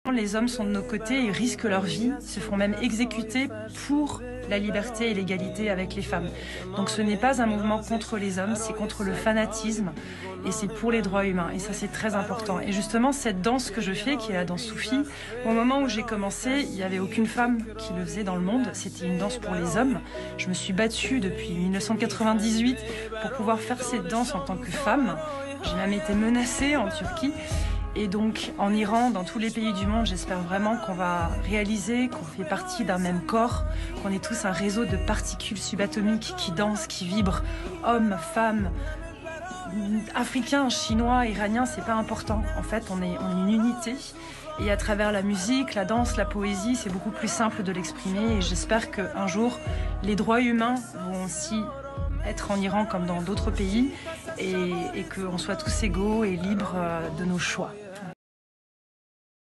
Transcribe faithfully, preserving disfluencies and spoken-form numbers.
Les hommes sont de nos côtés et risquent leur vie, se font même exécuter pour la liberté et l'égalité avec les femmes. Donc ce n'est pas un mouvement contre les hommes, c'est contre le fanatisme et c'est pour les droits humains. Et ça, c'est très important. Et justement, cette danse que je fais, qui est la danse soufie, au moment où j'ai commencé, il n'y avait aucune femme qui le faisait dans le monde. C'était une danse pour les hommes. Je me suis battue depuis mille neuf cent quatre-vingt-dix-huit pour pouvoir faire cette danse en tant que femme. J'ai même été menacée en Turquie. Et donc, en Iran, dans tous les pays du monde, j'espère vraiment qu'on va réaliser qu'on fait partie d'un même corps, qu'on est tous un réseau de particules subatomiques qui dansent, qui vibrent. Hommes, femmes, africains, chinois, iraniens, c'est pas important. En fait, on est, on est une unité. Et à travers la musique, la danse, la poésie, c'est beaucoup plus simple de l'exprimer. Et j'espère qu'un jour, les droits humains vont aussi être en Iran comme dans d'autres pays et, et qu'on soit tous égaux et libres de nos choix.